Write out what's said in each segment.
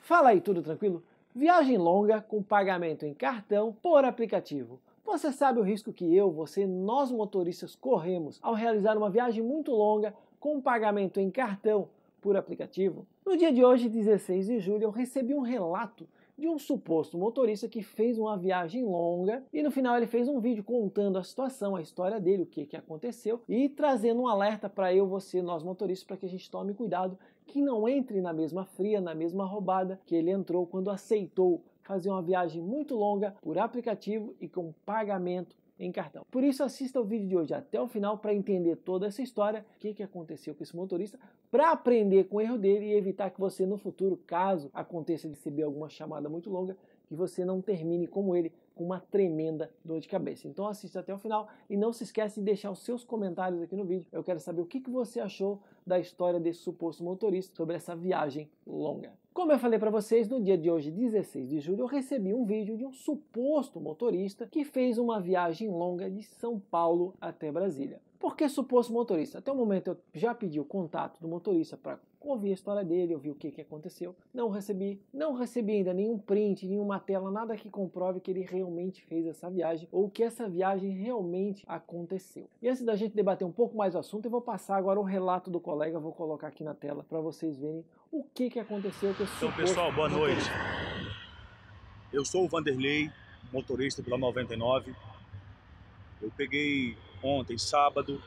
Fala aí, tudo tranquilo? Viagem longa com pagamento em cartão por aplicativo. Você sabe o risco que nós motoristas corremos ao realizar uma viagem muito longa com pagamento em cartão por aplicativo? No dia de hoje, 16 de julho, eu recebi um relato de um suposto motorista que fez uma viagem longa e no final ele fez um vídeo contando a situação, a história dele, o que aconteceu e trazendo um alerta para nós motoristas, para que a gente tome cuidado, que não entre na mesma fria, na mesma roubada que ele entrou quando aceitou fazer uma viagem muito longa por aplicativo e com pagamento em cartão. Por isso, assista o vídeo de hoje até o final para entender toda essa história, o que aconteceu com esse motorista, para aprender com o erro dele e evitar que você no futuro, caso aconteça de receber alguma chamada muito longa, que você não termine como ele, com uma tremenda dor de cabeça. Então assista até o final e não se esqueça de deixar os seus comentários aqui no vídeo. Eu quero saber o que você achou da história desse suposto motorista sobre essa viagem longa. Como eu falei para vocês, no dia de hoje, 16 de julho, eu recebi um vídeo de um suposto motorista que fez uma viagem longa de São Paulo até Brasília. Por que suposto motorista? Até o momento eu já pedi o contato do motorista para ouvir a história dele, ouvir o que aconteceu. Não recebi ainda nenhum print, nenhuma tela, nada que comprove que ele realmente fez essa viagem ou que essa viagem realmente aconteceu. E antes da gente debater um pouco mais o assunto, eu vou passar agora o relato do colega, vou colocar aqui na tela para vocês verem o que aconteceu com esse Então, pessoal, boa noite. Eu sou o Vanderlei, motorista pela 99. Eu peguei ontem, sábado,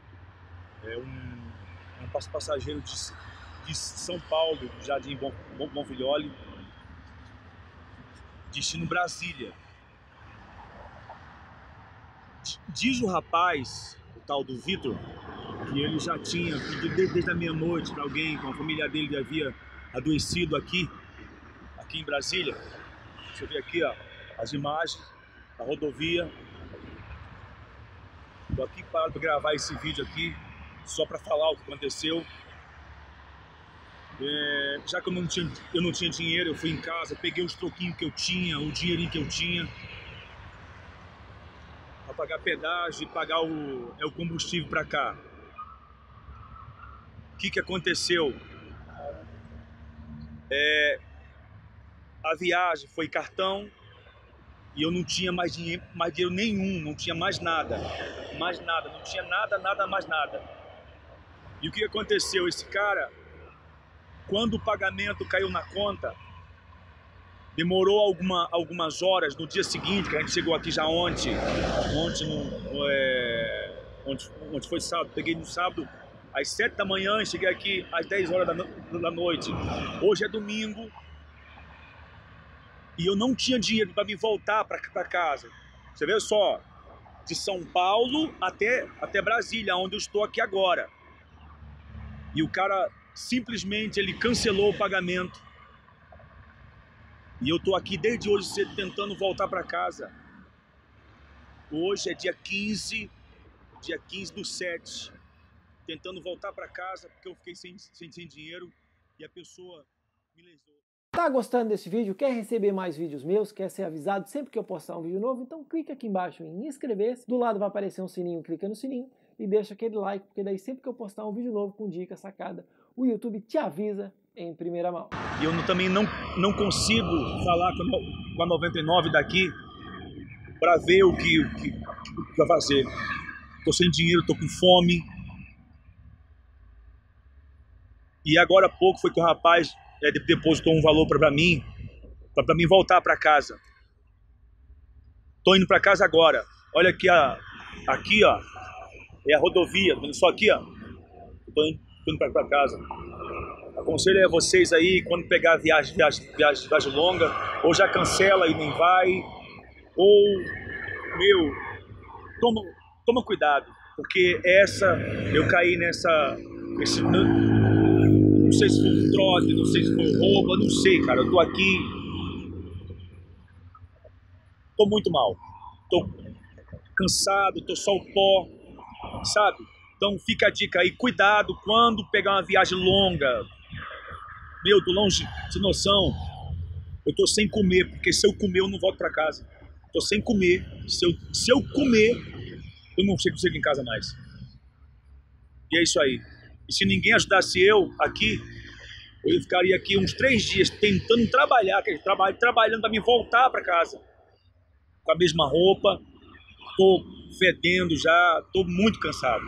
um passageiro de São Paulo, Jardim Bonfilholi, destino Brasília. Diz o rapaz, o tal do Vitor, que ele já tinha pedido desde a meia-noite para alguém, com a família dele havia adoecido aqui em Brasília. Você vê aqui, ó, as imagens da rodovia. Estou aqui parado para gravar esse vídeo aqui, só para falar o que aconteceu. Já que eu não tinha dinheiro, eu fui em casa, peguei os troquinhos que eu tinha, o dinheirinho que eu tinha, para pagar pedágio e pagar o combustível para cá. O que aconteceu? A viagem foi cartão e eu não tinha mais dinheiro nenhum, não tinha mais nada, não tinha nada, mais nada. E o que aconteceu? Esse cara, quando o pagamento caiu na conta, demorou algumas horas. No dia seguinte, que a gente chegou aqui já ontem foi sábado, peguei no sábado às 7 da manhã e cheguei aqui às 10 horas da noite. Hoje é domingo e eu não tinha dinheiro para me voltar para casa. Você vê só, de São Paulo até Brasília, onde eu estou aqui agora. E o cara simplesmente ele cancelou o pagamento. E eu tô aqui desde hoje cedo tentando voltar para casa. Hoje é dia 15 do 7. Tentando voltar para casa porque eu fiquei sem dinheiro e a pessoa me lesou. Tá gostando desse vídeo? Quer receber mais vídeos meus? Quer ser avisado sempre que eu postar um vídeo novo? Então clica aqui embaixo em inscrever-se. Do lado vai aparecer um sininho, clica no sininho e deixa aquele like, porque daí sempre que eu postar um vídeo novo com dica, sacada, o YouTube te avisa em primeira mão. E eu também não consigo falar com a 99 daqui para ver o que vai fazer. Tô sem dinheiro, tô com fome. E agora há pouco foi que o rapaz depositou um valor para mim voltar para casa. Tô indo para casa agora. Olha aqui, aqui ó, é a rodovia. Só aqui, ó. Tô indo para casa. Aconselho a vocês aí, quando pegar viagem longa, ou já cancela e nem vai, ou, toma cuidado, porque eu caí não sei se foi um trote, não sei se foi um roubo, não sei, cara, eu tô aqui, tô muito mal, tô cansado, tô só o pó, sabe? Então fica a dica aí, cuidado quando pegar uma viagem longa. Tô longe, sem noção. Eu tô sem comer, porque se eu comer eu não volto pra casa. Tô sem comer. Se eu comer, eu não chego em casa mais. E é isso aí. E se ninguém ajudasse eu aqui, eu ficaria aqui uns 3 dias tentando trabalhar, trabalhando para me voltar para casa. Com a mesma roupa, tô fedendo já, tô muito cansado.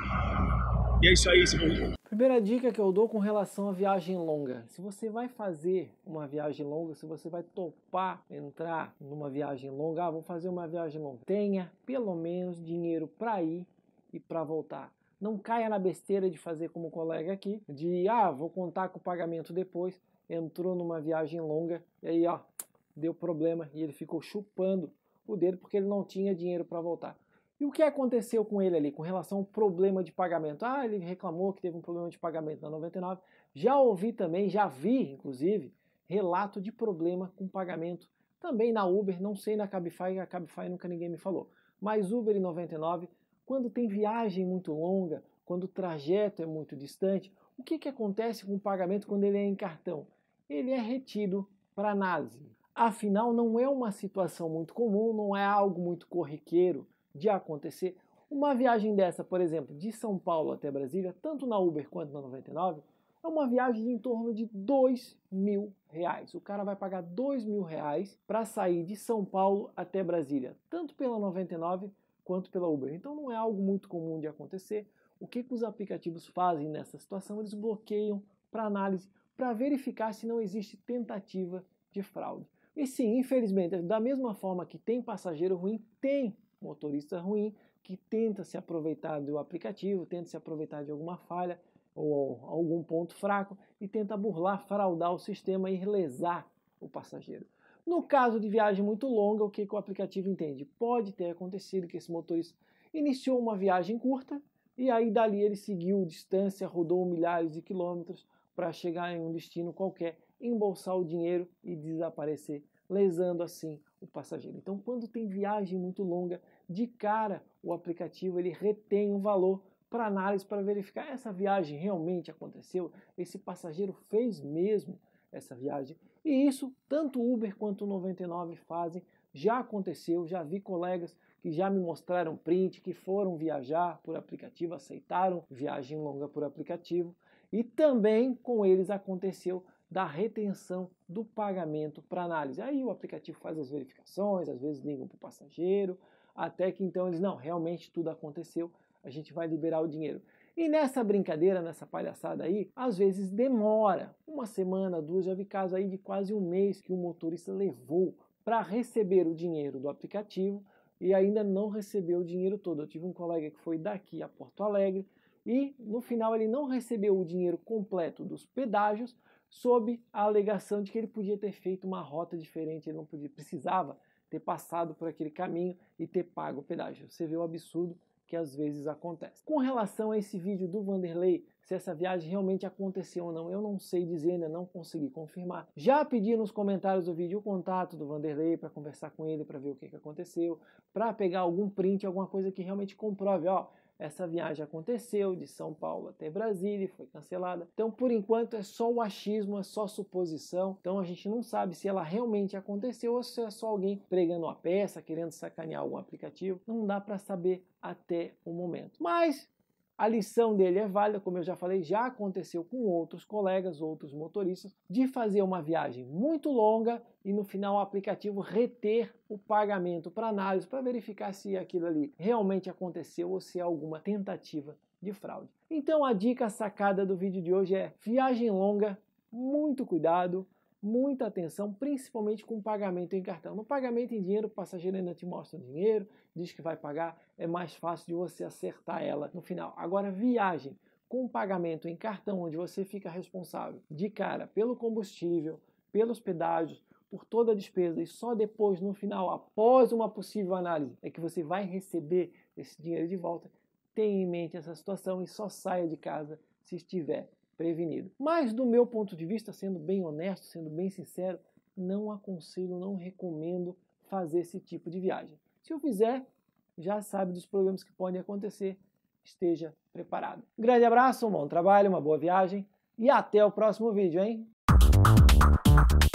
E é isso aí, senhor. Primeira dica que eu dou com relação à viagem longa. Se você vai fazer uma viagem longa, se você vai topar entrar numa viagem longa, vou fazer uma viagem longa, tenha pelo menos dinheiro para ir e para voltar. Não caia na besteira de fazer como o colega aqui, de vou contar com o pagamento depois, entrou numa viagem longa e aí deu problema e ele ficou chupando o dedo porque ele não tinha dinheiro para voltar. E o que aconteceu com ele ali com relação ao problema de pagamento? Ele reclamou que teve um problema de pagamento na 99. Já ouvi também, já vi inclusive, relato de problema com pagamento também na Uber, não sei na Cabify, a Cabify nunca ninguém me falou. Mas Uber e 99, quando tem viagem muito longa, quando o trajeto é muito distante, o que acontece com o pagamento quando ele é em cartão? Ele é retido para análise. Afinal, não é uma situação muito comum, não é algo muito corriqueiro de acontecer. Uma viagem dessa, por exemplo, de São Paulo até Brasília, tanto na Uber quanto na 99, é uma viagem de em torno de R$2.000. O cara vai pagar R$2.000 para sair de São Paulo até Brasília, tanto pela 99 quanto pela Uber. Então não é algo muito comum de acontecer. O que os aplicativos fazem nessa situação? Eles bloqueiam para análise, para verificar se não existe tentativa de fraude. E sim, infelizmente, da mesma forma que tem passageiro ruim, tem motorista ruim que tenta se aproveitar do aplicativo, tenta se aproveitar de alguma falha ou algum ponto fraco e tenta burlar, fraudar o sistema e lesar o passageiro. No caso de viagem muito longa, o que o aplicativo entende? Pode ter acontecido que esse motorista iniciou uma viagem curta e aí dali ele seguiu distância, rodou milhares de quilômetros para chegar em um destino qualquer, embolsar o dinheiro e desaparecer, lesando assim o passageiro. Então, quando tem viagem muito longa, de cara o aplicativo ele retém um valor para análise, para verificar essa viagem realmente aconteceu, esse passageiro fez mesmo essa viagem. E isso tanto o Uber quanto o 99 fazem, já aconteceu, já vi colegas que já me mostraram print, que foram viajar por aplicativo, aceitaram viagem longa por aplicativo, e também com eles aconteceu da retenção do pagamento para análise. Aí o aplicativo faz as verificações, às vezes ligam para o passageiro, até que então eles, não, realmente tudo aconteceu, a gente vai liberar o dinheiro. E nessa brincadeira, nessa palhaçada aí, às vezes demora uma semana, 2, já vi casos aí de quase um mês que o motorista levou para receber o dinheiro do aplicativo e ainda não recebeu o dinheiro todo. Eu tive um colega que foi daqui a Porto Alegre e no final ele não recebeu o dinheiro completo dos pedágios, sob a alegação de que ele podia ter feito uma rota diferente, ele não precisava ter passado por aquele caminho e ter pago o pedágio. Você vê o absurdo que às vezes acontece. Com relação a esse vídeo do Vanderlei, se essa viagem realmente aconteceu ou não, eu não sei dizer, ainda não consegui confirmar. Já pedi nos comentários do vídeo o contato do Vanderlei para conversar com ele, para ver o que aconteceu, para pegar algum print, alguma coisa que realmente comprove, essa viagem aconteceu de São Paulo até Brasília e foi cancelada. Então, por enquanto, é só o achismo, é só suposição. Então, a gente não sabe se ela realmente aconteceu ou se é só alguém pregando uma peça, querendo sacanear algum aplicativo. Não dá para saber até o momento. Mas a lição dele é válida, como eu já falei, já aconteceu com outros colegas, outros motoristas, de fazer uma viagem muito longa e no final o aplicativo reter o pagamento para análise, para verificar se aquilo ali realmente aconteceu ou se é alguma tentativa de fraude. Então a dica sacada do vídeo de hoje é viagem longa, muito cuidado, muita atenção, principalmente com pagamento em cartão. No pagamento em dinheiro, o passageiro ainda te mostra o dinheiro, diz que vai pagar, é mais fácil de você acertar ela no final. Agora, viagem com pagamento em cartão, onde você fica responsável de cara pelo combustível, pelos pedágios, por toda a despesa e só depois, no final, após uma possível análise, é que você vai receber esse dinheiro de volta. Tenha em mente essa situação e só saia de casa se estiver prevenido. Mas do meu ponto de vista, sendo bem honesto, sendo bem sincero, não aconselho, não recomendo fazer esse tipo de viagem. Se eu fizer, já sabe dos problemas que podem acontecer, esteja preparado. Um grande abraço, um bom trabalho, uma boa viagem e até o próximo vídeo, hein?